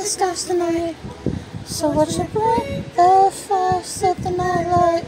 the stars tonight. So what you bring? The fire, set the night light.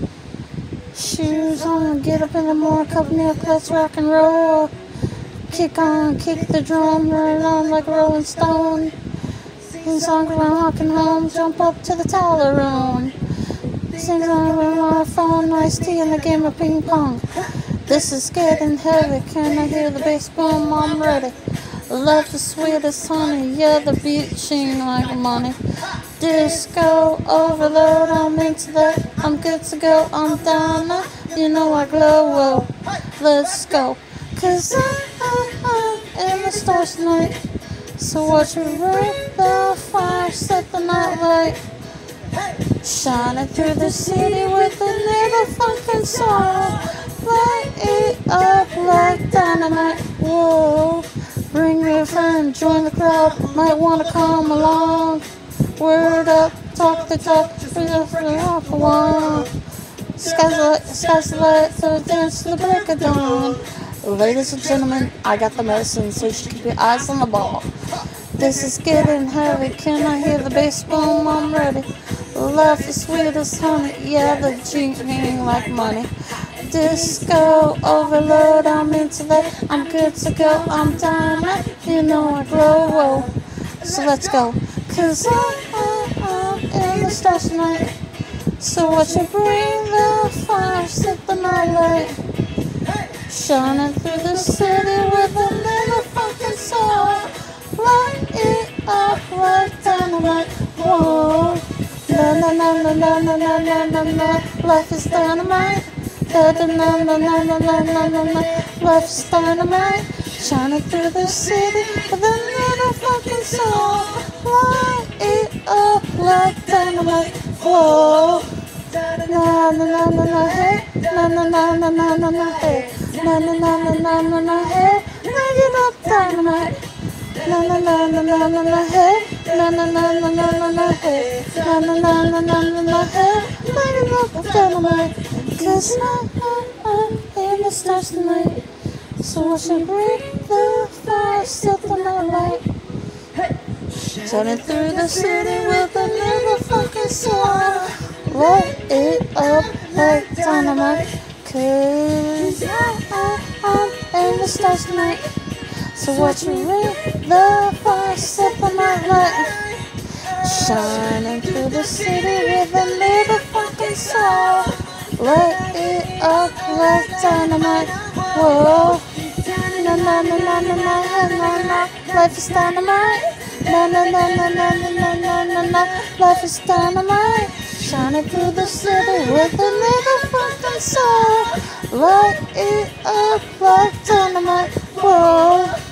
Shoes on, get up in the morning, cup milk, let's rock and roll. Kick on, kick the drum, run on like a rolling stone. Sing songs when I'm walking home, jump up to the tower room. Sing songs when I'm on the phone, iced tea and a game of ping pong. This is getting heavy, can I hear the bass boom? I'm ready. Love the sweetest honey, yeah, the beat sheen like money. Disco overload, I'm into that, I'm good to go, I'm down now, you know I glow, whoa, let's go. Cause I'm in the stars tonight. So watch me bring the fire, set the night light. Shining through the city with a little funkin' song. Light it up like dynamite, whoa. Bring your friend, join the crowd, might wanna come along. Word up, talk the talk, walk along. Sky's the light, so dance to the break of dawn. Ladies and gentlemen, I got the medicine, so you should keep your eyes on the ball. This is getting heavy, can I hear the bass boom? I'm ready. Love the sweetest honey, yeah, the G-ring like money. Disco overload, I'm into that, I'm good to go, I'm down, you know I glow, whoa. So let's go, cause I'm in the stars tonight. So what you bring the fire, set the night light. Shining through the city with a little fucking song. Light it up like dynamite, whoa. Na na na na na na na na na na. Life is dynamite. Da da na na na na na na na na. Life is dynamite. Shining through the city with a little fucking song. Light it up like dynamite, whoa. Na na na na na hey, na na na na na na na hey, na na na na na na na hey, light it up dynamite. Na na na na na na na hey, na na na na na na na hey, na na na na na na na hey, light it up dynamite. Cause I'm in the stars tonight. So watch me bring the fire, set the night light. Shining through the city with a little fucking song. Light it up like dynamite. Cause I'm in the stars tonight. So watch me ring the fire, set the night light. Shining through the city with a little fucking song. Light it up like dynamite, whoa. Na na na na na na na na. Life is dynamite. Na na na na na na na na na. Life is dynamite. Shining through the city with a little fucking song. Light it up like dynamite, whoa.